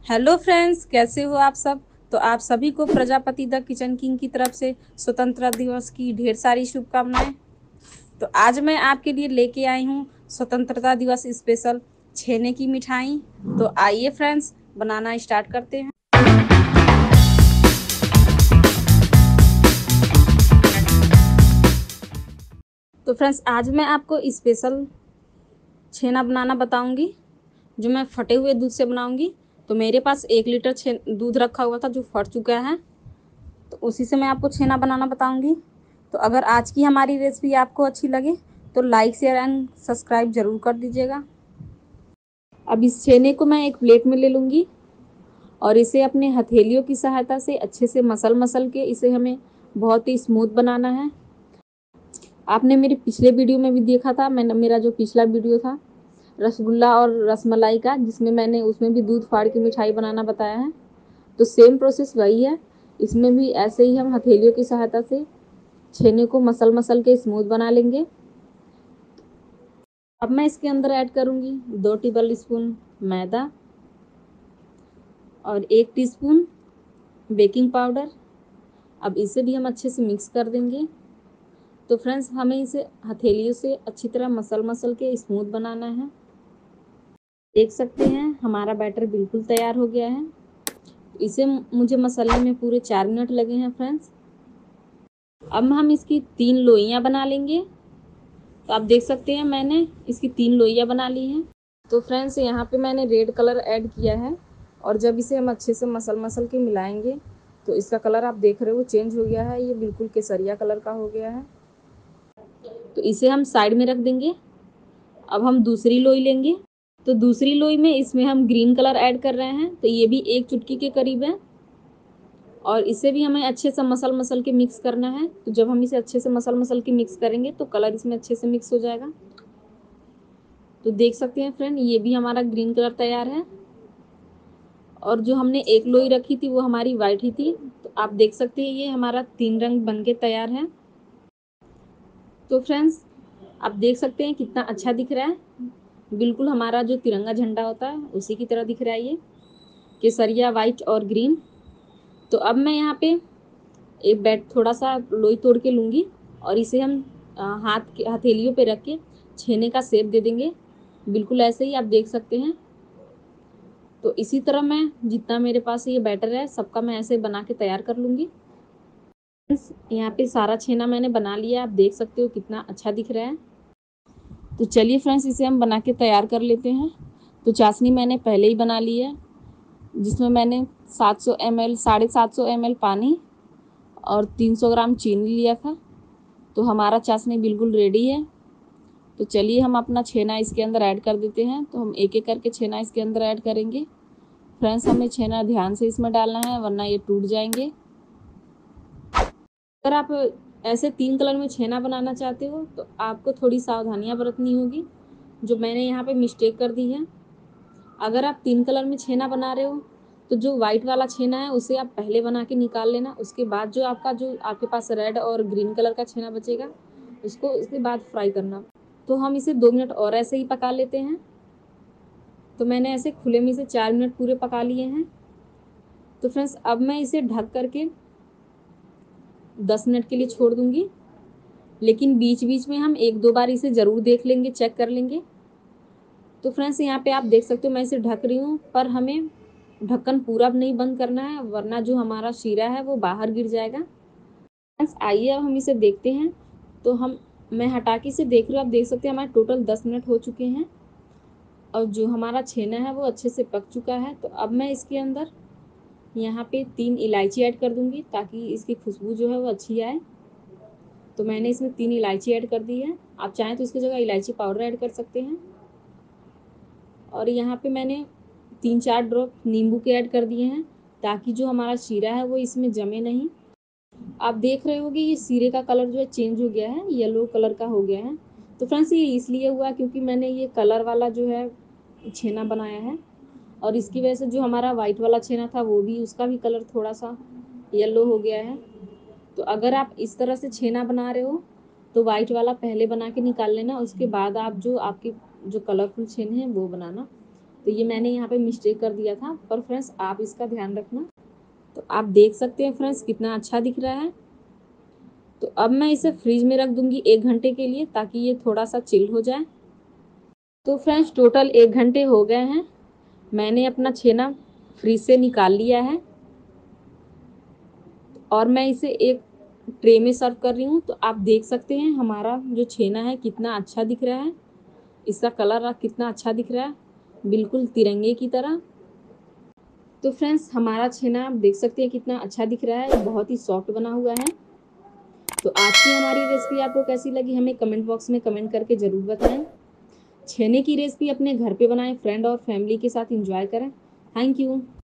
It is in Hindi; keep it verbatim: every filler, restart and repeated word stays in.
हेलो फ्रेंड्स, कैसे हो आप सब। तो आप सभी को प्रजापति द किचन किंग की तरफ से स्वतंत्रता दिवस की ढेर सारी शुभकामनाएं। तो आज मैं आपके लिए लेके आई हूँ स्वतंत्रता दिवस स्पेशल छेने की मिठाई। तो आइए फ्रेंड्स, बनाना स्टार्ट करते हैं। तो फ्रेंड्स, आज मैं आपको स्पेशल छेना बनाना बताऊंगी, जो मैं फटे हुए दूध से बनाऊंगी। तो मेरे पास एक लीटर छे दूध रखा हुआ था जो फट चुका है, तो उसी से मैं आपको छेना बनाना बताऊंगी। तो अगर आज की हमारी रेसिपी आपको अच्छी लगे तो लाइक शेयर एंड सब्सक्राइब ज़रूर कर दीजिएगा। अब इस छेने को मैं एक प्लेट में ले लूँगी और इसे अपने हथेलियों की सहायता से अच्छे से मसल मसल के इसे हमें बहुत ही स्मूथ बनाना है। आपने मेरे पिछले वीडियो में भी देखा था, मैंने मेरा जो पिछला वीडियो था रसगुल्ला और रसमलाई का, जिसमें मैंने उसमें भी दूध फाड़ के मिठाई बनाना बताया है। तो सेम प्रोसेस वही है, इसमें भी ऐसे ही हम हथेलियों की सहायता से छेने को मसल मसल के स्मूथ बना लेंगे। अब मैं इसके अंदर ऐड करूंगी दो टेबल स्पून मैदा और एक टीस्पून बेकिंग पाउडर। अब इसे भी हम अच्छे से मिक्स कर देंगे। तो फ्रेंड्स, हमें इसे हथेलियों से अच्छी तरह मसल मसल के स्मूथ बनाना है। देख सकते हैं हमारा बैटर बिल्कुल तैयार हो गया है। इसे मुझे मसलने में पूरे चार मिनट लगे हैं फ्रेंड्स। अब हम इसकी तीन लोइयां बना लेंगे। तो आप देख सकते हैं मैंने इसकी तीन लोइयां बना ली हैं। तो फ्रेंड्स, यहाँ पे मैंने रेड कलर ऐड किया है और जब इसे हम अच्छे से मसल मसल के मिलाएंगे तो इसका कलर आप देख रहे हो चेंज हो गया है, ये बिल्कुल केसरिया कलर का हो गया है। तो इसे हम साइड में रख देंगे। अब हम दूसरी लोई लेंगे। तो दूसरी लोई में इसमें हम ग्रीन कलर ऐड कर रहे हैं, तो ये भी एक चुटकी के करीब है और इसे भी हमें अच्छे से मसल मसल के मिक्स करना है। तो जब हम इसे अच्छे से मसल मसल के मिक्स करेंगे तो कलर इसमें अच्छे से मिक्स हो जाएगा। तो देख सकते हैं फ्रेंड, ये भी हमारा ग्रीन कलर तैयार है और जो हमने एक लोई रखी थी वो हमारी वाइट ही थी। तो आप देख सकते हैं ये हमारा तीन रंग बन के तैयार है। तो फ्रेंड्स, आप देख सकते हैं कितना अच्छा दिख रहा है, बिल्कुल हमारा जो तिरंगा झंडा होता है उसी की तरह दिख रहा है ये, केसरिया वाइट और ग्रीन। तो अब मैं यहाँ पे एक बैट थोड़ा सा लोई तोड़ के लूँगी और इसे हम हाथ के हथेलियों पे रख के छेने का शेप दे देंगे, बिल्कुल ऐसे ही आप देख सकते हैं। तो इसी तरह मैं जितना मेरे पास ये बैटर है सबका मैं ऐसे बना के तैयार कर लूँगी। यहाँ पे सारा छेना मैंने बना लिया, आप देख सकते हो कितना अच्छा दिख रहा है। तो चलिए फ्रेंड्स, इसे हम बना के तैयार कर लेते हैं। तो चाशनी मैंने पहले ही बना ली है, जिसमें मैंने सात सौ एम एल साढ़े सात सौ एम एल पानी और तीन सौ ग्राम चीनी लिया था। तो हमारा चाशनी बिल्कुल रेडी है। तो चलिए हम अपना छेना इसके अंदर ऐड कर देते हैं। तो हम एक एक करके छेना इसके अंदर ऐड करेंगे। फ्रेंड्स, हमें छेना ध्यान से इसमें डालना है वरना ये टूट जाएंगे। अगर आप ऐसे तीन कलर में छेना बनाना चाहते हो तो आपको थोड़ी सावधानियां बरतनी होगी, जो मैंने यहाँ पे मिस्टेक कर दी है। अगर आप तीन कलर में छेना बना रहे हो तो जो वाइट वाला छेना है उसे आप पहले बना के निकाल लेना। उसके बाद जो आपका जो आपके पास रेड और ग्रीन कलर का छेना बचेगा उसको उसके बाद फ्राई करना। तो हम इसे दो मिनट और ऐसे ही पका लेते हैं। तो मैंने ऐसे खुले में से चार मिनट पूरे पका लिए हैं। तो फ्रेंड्स, अब मैं इसे ढक करके दस मिनट के लिए छोड़ दूंगी, लेकिन बीच बीच में हम एक दो बार इसे ज़रूर देख लेंगे, चेक कर लेंगे। तो फ्रेंड्स, यहाँ पे आप देख सकते हो मैं इसे ढक रही हूँ, पर हमें ढक्कन पूरा नहीं बंद करना है वरना जो हमारा शीरा है वो बाहर गिर जाएगा। फ्रेंड्स, आइए अब हम इसे देखते हैं। तो हम मैं हटा के इसे देख रही हूँ, आप देख सकते हैं हमारे टोटल दस मिनट हो चुके हैं और जो हमारा छेना है वो अच्छे से पक चुका है। तो अब मैं इसके अंदर यहाँ पे तीन इलायची ऐड कर दूंगी ताकि इसकी खुशबू जो है वो अच्छी आए। तो मैंने इसमें तीन इलायची ऐड कर दी है, आप चाहें तो इसकी जगह इलायची पाउडर ऐड कर सकते हैं। और यहाँ पे मैंने तीन चार ड्रॉप नींबू के ऐड कर दिए हैं ताकि जो हमारा शीरा है वो इसमें जमे नहीं। आप देख रहे होगे ये शीरे का कलर जो है चेंज हो गया है, येलो कलर का हो गया है। तो फ्रेंड्स, ये इसलिए हुआ क्योंकि मैंने ये कलर वाला जो है छेना बनाया है और इसकी वजह से जो हमारा वाइट वाला छेना था वो भी उसका भी कलर थोड़ा सा येलो हो गया है। तो अगर आप इस तरह से छेना बना रहे हो तो वाइट वाला पहले बना के निकाल लेना, उसके बाद आप जो आपके जो कलरफुल छेने हैं वो बनाना। तो ये मैंने यहाँ पे मिस्टेक कर दिया था, पर फ्रेंड्स आप इसका ध्यान रखना। तो आप देख सकते हैं फ्रेंड्स कितना अच्छा दिख रहा है। तो अब मैं इसे फ्रिज में रख दूंगी एक घंटे के लिए, ताकि ये थोड़ा सा चिल हो जाए। तो फ्रेंड्स टोटल एक घंटे हो गए हैं, मैंने अपना छेना फ्रिज से निकाल लिया है और मैं इसे एक ट्रे में सर्व कर रही हूँ। तो आप देख सकते हैं हमारा जो छेना है कितना अच्छा दिख रहा है, इसका कलर कितना अच्छा दिख रहा है, बिल्कुल तिरंगे की तरह। तो फ्रेंड्स हमारा छेना आप देख सकते हैं कितना अच्छा दिख रहा है, बहुत ही सॉफ्ट बना हुआ है। तो आज की हमारी रेसिपी आपको कैसी लगी हमें कमेंट बॉक्स में कमेंट करके ज़रूर बताएं। छेने की रेसिपी अपने घर पे बनाएं, फ्रेंड और फैमिली के साथ एंजॉय करें। Thank you.